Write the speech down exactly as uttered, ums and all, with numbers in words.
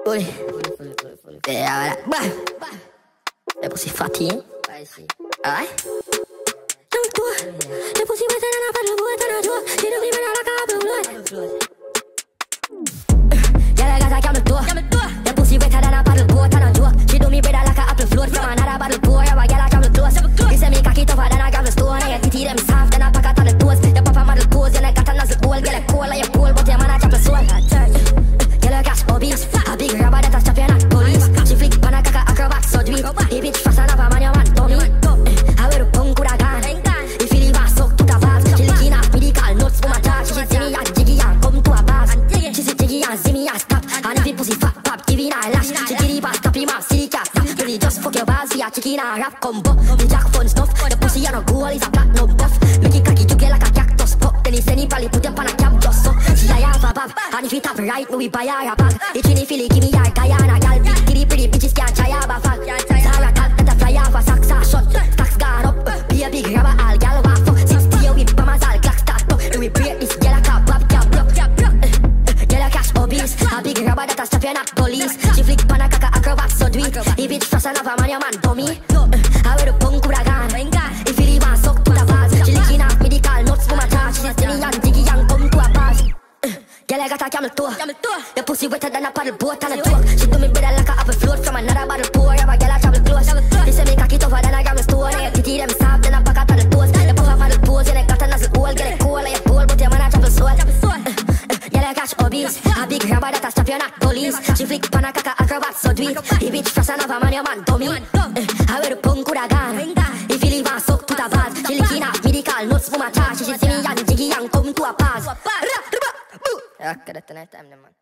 Fully. Yeah, voilà. Le pussy fatty, hein? Alright? Young tour. Le pussy wetter than a paddle boat on a tour. She don't even know like a blue blood. Yeah, I got a camel tour. Le pussy wetter than a paddle boat on a tour. She do me better like a apple float from another bottle pour. Yeah, I get a camel close. He say me cocky tougher than a gravel stone. And your titty them soft than a packet on the toes. Your papa model pose, you know got a nozzle hole. Get a coal like your pole, but your man a chop a soul. Yellow gas obese, a big rubber that a chop your not police. She flick pan a caca acrobat surgery. The bitch fast enough a man your man dummy. I wear a punk coulda gone. If you leave a suck to the bars, she licking off medical nuts for my charge. She see me and jiggy and come to a bars. She see jiggy and see me and stop. And if it pussy fat pop, give it a lash. She did it past top him up, silly cat. Really just fuck your bars for your chicken and rap combo. The jack fun stuff, the pussy on a goal is a platinum buff. Make it cocky juggle like a cactus pop. Then he send it probably put up on a cap just so. She a have a bab, and if it tap right, we buy her a bag. It's in the Philly, give me your Guyana gal. Big titty pretty bitches can't try have a fag. Sarah cat that a fly off a socks are shut. Stacks gone up, be a big rubber all gal want fuck. Sixty year with mamas all clock start up. We break this gal a cap, pop cap block. Gal a cash obese, a big rubber that a stop you not police. She flick pan a caca acrobat so do it. The bitch fast enough a man your man dummy. I wear the punk coulda gone. If you leave a suck to the bars, she licking off medical nuts for my charge. She see me and jiggy and come to a bars. Girl, I got a camel toe. The pussy wetter than a paddle boat on a tour. She do me better like a apple float from another bottle pour. Yeah, but girl, I travel close. They say me cocky tougher than a gravel stone. And your titty them soft than a packet on the toes. The puff a paddle pose, you know got a nozzle hole. Get it cool like a pole, but your man a travel soul. Girl, I catch obese, a big rubber that a stop you not police. She flick pan a caca acrobat so do it. The bitch fast enough a man your man dummy. I wear the punk coulda gone. If you leave a suck to the bars, she licking off medical nuts for my charge. She see me and jiggy and come to a pause. Ja, det er night time, man.